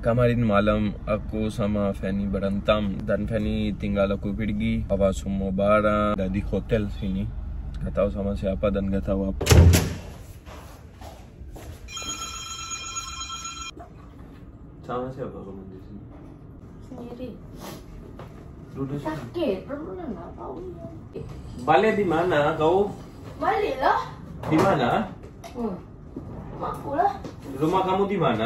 Kemarin malam aku sama Venny berantem dan Venny tinggal aku pergi bawa semua barang di hotel sini. Gak tahu sama siapa dan gak tahu apa. Sama siapa kamu di sini? Sendiri. Duduk sini. Sakit, perempuan nggak tahu. Balik di mana kau? Balik lah. Di mana? Aku lah. Rumah kamu di mana?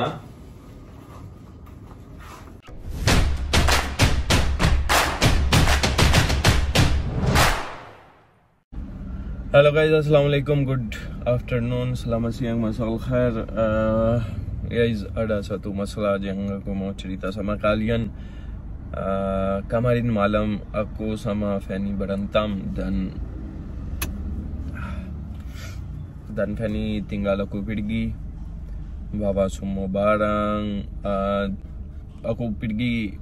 Halo guys, assalamualaikum, good afternoon, selamat siang, masal khair. Guys, ada satu masalah yang aku mau cerita sama kalian. Kemarin malam aku sama Venny berantem dan Venny tinggal aku pergi bawa semua barang. Aku pergi.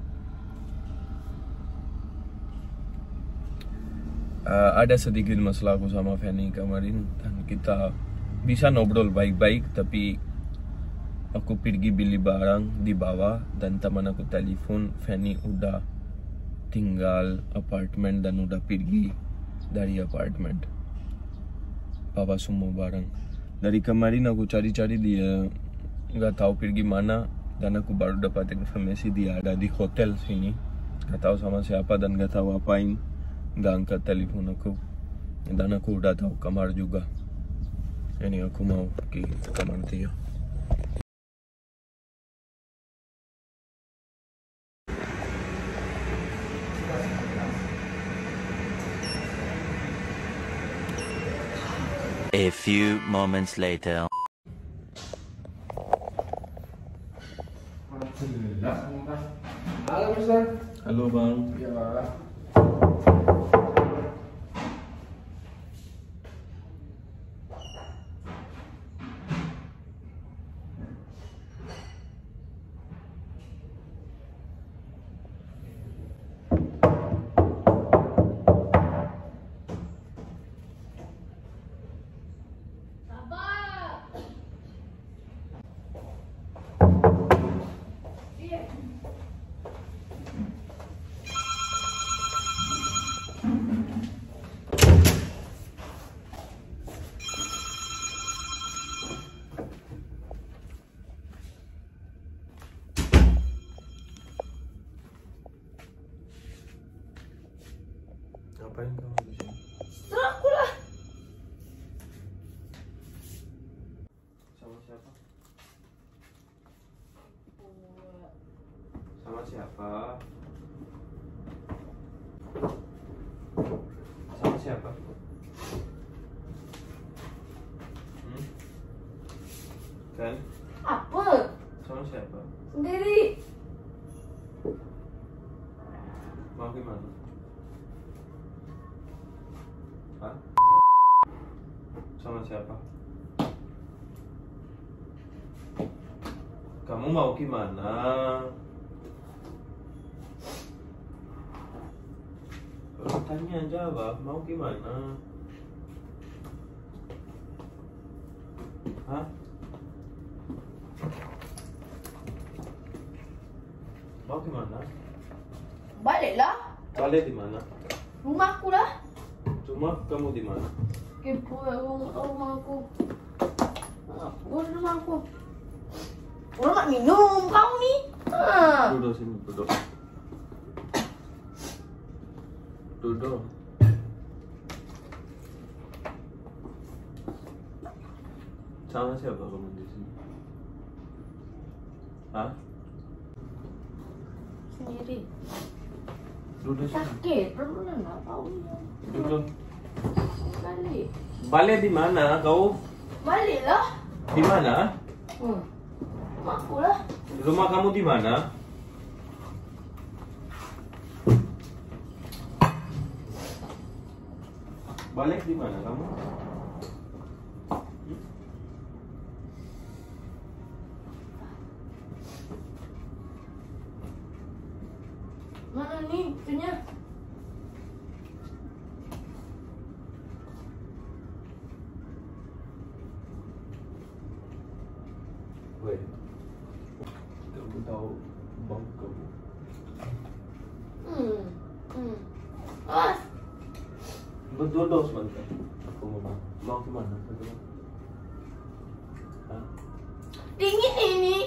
Ada sedikit masalah aku sama Venny kemarin dan kita bisa ngobrol baik-baik, tapi aku pergi beli barang di bawah dan teman aku telepon Venny udah tinggal apartemen dan udah pergi dari apartemen bawa semua barang. Dari kemarin aku cari-cari dia nggak tahu pergi mana dan aku baru dapat informasi dia ada di hotel sini. Nggak tahu sama siapa dan nggak tahu apain. Nggak angkat telepon aku dan aku udah tahu kamar juga. Ini aku mau pergi ke kamar dia. A few moments later. Halo Mister. Halo bang. Iya Pak. Ngapain kamu di sini? Terus aku lah. Sama siapa? Sama siapa? Sama siapa? Kan? Apa? Sama siapa? Sendiri. Mau gimana? Hah? Sama siapa? Kamu mau gimana? Tanya jawab, mau gimana? Hah? Mau gimana? Balik lah. Balik di mana? Rumahku lah. Cuma kamu di mana? Kepo rumahku. Di rumahku. Orang nak minum kau ni. Duduk sini, duduk. Duduk. Sama siapa kamu di sini? Hah? Sendiri. Duduk sini. Sakit, perempuan nggak tahu. Duduk. Balik. Balik di mana kau? Balik lah. Di mana? Aku lah. Rumah kamu di mana? Balik di mana kamu? Mana nih itunya? Woi, kamu tahu Bang kabur. Awas. Berdua sebentar. Aku mau kemana? Hah? Dingin ini.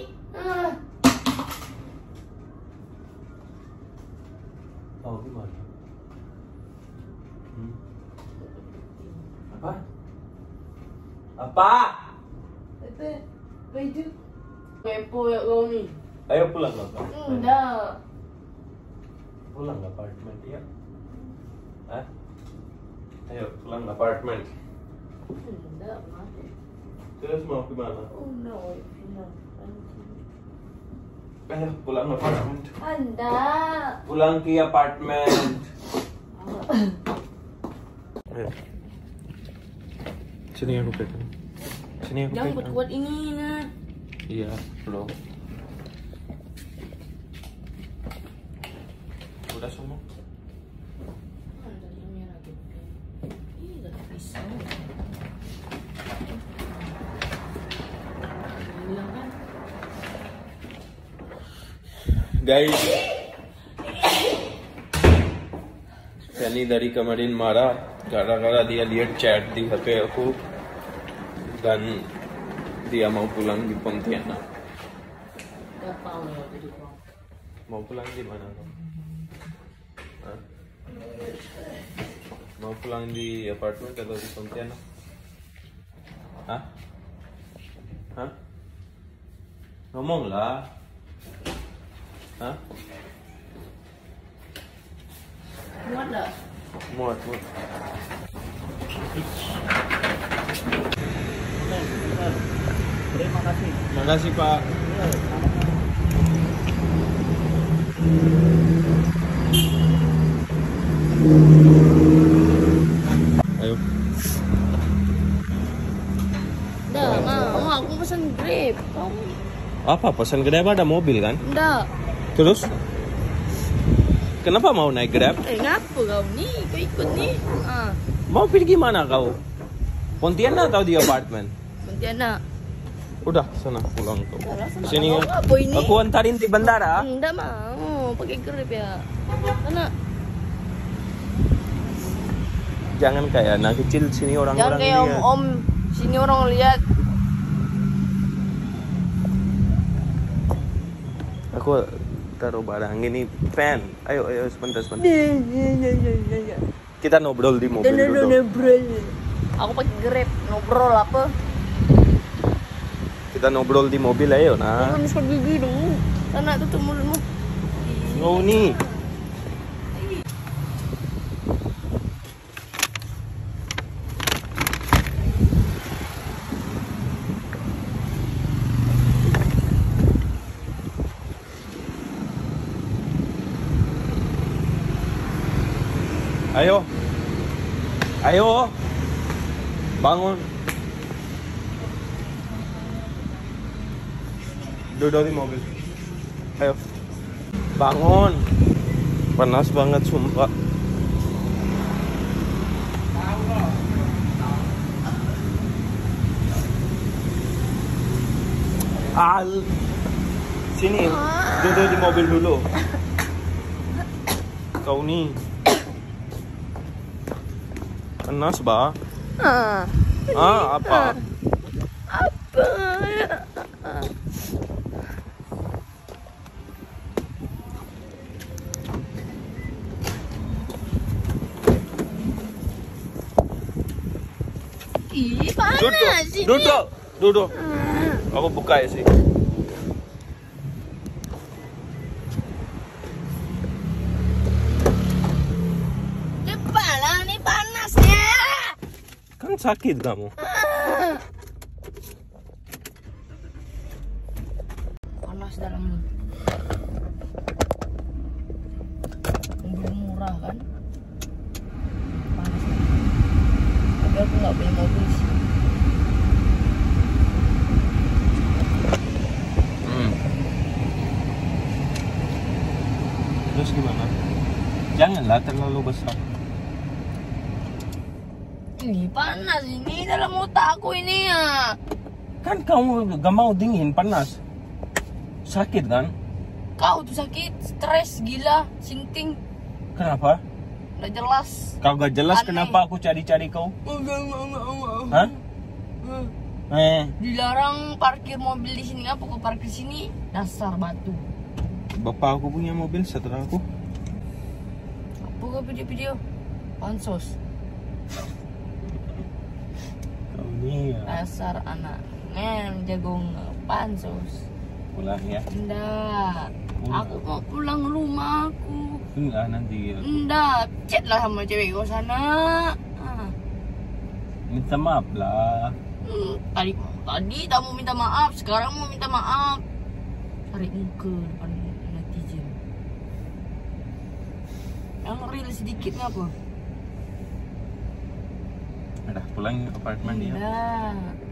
Mau kemana? Apa? Apa? Baju. Kepo ya kau ni. Ayo pulang ke apartemen. Enggak. Pulang ke apartemen ya. Hah? Ayo pulang ke apartemen. Enggak, Mas. Terus mau kemana? Oh no, no. Ayo pulang ke apartemen. Enggak. Pulang ke apartemen. Ayo. Sini aku pegang. Sini aku Jangan pegang. buat ini nah. Iya, belum. Udah semua. Dari merah gitu. Ih, gak pisau. Bilang kan. Guys, Venny dari kemarin marah gara-gara dia lihat chat di HP aku dan dia mau pulang di Pontianak. Gak tahu ya jadi bang. Mau pulang di mana? Hah? Mau pulang di apartemen atau di Pontianak? Hah? Hah? Ngomonglah. Hah? Muat dah. Muat. Terima kasih. Makasih Pak. Ayo. Dah, mau aku pesan Grab. Kamu Apa pesan Grab ada mobil kan? enggak. Terus? Kenapa mau naik Grab? Ngapa kau ni? Kau ikut ni? Mau pergi mana kau? Pontianak atau di apartemen? Pontianak. Udah, sana pulang kau. Sana Sini mau apa ini? aku antarin di bandara. Enggak mau, pakai Grab ya. Sana. Jangan kayak anak kecil sini Jangan orang-orang kayak lihat. om sini orang lihat. Aku taruh barang ini pen. Ayo sebentar. Kita ngobrol di mobil dulu. Ngobrol. Aku pakai Grab, ngobrol apa? Kita ngobrol di mobil ayo nah. Jangan misal gigi dong. Sana tutup mulutmu. Oh nih. Ayo. Bangun. Duduk di mobil. Ayo. Bangun. Panas banget sumpah. Sini. Duduk di mobil dulu. Kau nih. Panas ba? Apa? Apa? Ih, panas ini. Duduk. Aku buka ya sih. Kepala nih panasnya. Kan sakit kamu. Panas dalam mobil murah kan? Panas. Tapi aku nggak punya mobil sih. Terus gimana? Janganlah terlalu besar. Ini panas ini dalam otak aku ini ya. Kan kamu gak mau dingin, panas. Sakit kan? Kau tuh sakit, stres, gila, sinting. Kenapa? Nggak jelas. Kau gak jelas Aneh. kenapa aku cari-cari kau? Enggak. Hah? Dilarang parkir mobil di sini. Apa kau parkir sini? Dasar batu. Bapak aku punya mobil setelah aku. Apa kau video-video? Pansos. Kau ni ya. Dasar anak jagung pansos. Pulang ya. Enggak. Aku mau pulang rumahku. Enggak nanti. Enggak. Chat lah sama cewek kau sana. Minta maaf lah. Tadi tak mau minta maaf, sekarang mau minta maaf. Tarik muka depan netizen. Yang real sedikit ngapa? Udah pulang ke apartemen dia. Enggak.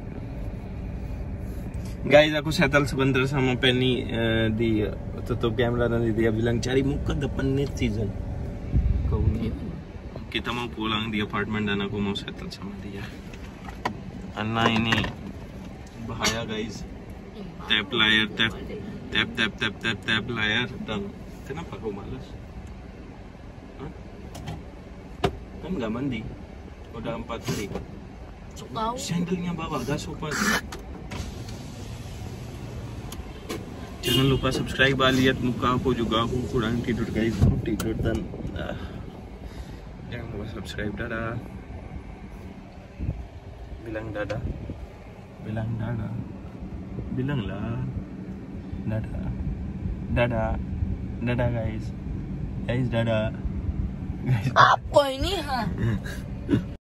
Guys, aku settle sebentar sama Venny di tutup kamera dan dia bilang cari muka depan netizen. Kau ni. Kita mau pulang di apartemen dan aku mau settle sama dia. Karena ini bahaya guys. Tap layar, tap layar. Dan kenapa kau malas? Hah? Kan nggak mandi. Udah 4 hari. Sok tahu. Sandalnya bawa, gak sopan. Jangan lupa subscribe, lihat muka aku juga, aku kurang tidur guys, aku tidur dan jangan lupa subscribe. Dadah. Bilang dadah. Bilang dadah. Bilanglah dadah. Dadah. Dadah guys. Guys dadah. Guys. Apa ini ha?